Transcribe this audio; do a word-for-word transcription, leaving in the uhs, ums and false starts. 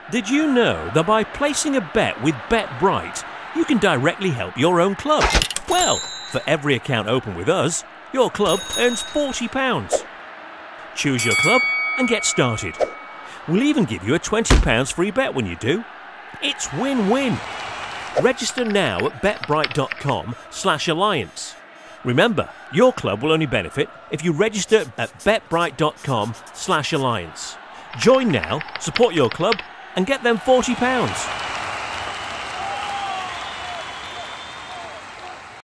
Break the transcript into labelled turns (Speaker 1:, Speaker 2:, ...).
Speaker 1: Did you know that by placing a bet with Betbright, you can directly help your own club? Well, for every account open with us, your club earns forty pounds. Choose your club and get started. We'll even give you a twenty pounds free bet when you do. It's win-win. Register now at betbright.com slash alliance. Remember, your club will only benefit if you register at betbright.com slash alliance. Join now, support your club, and get them forty pounds.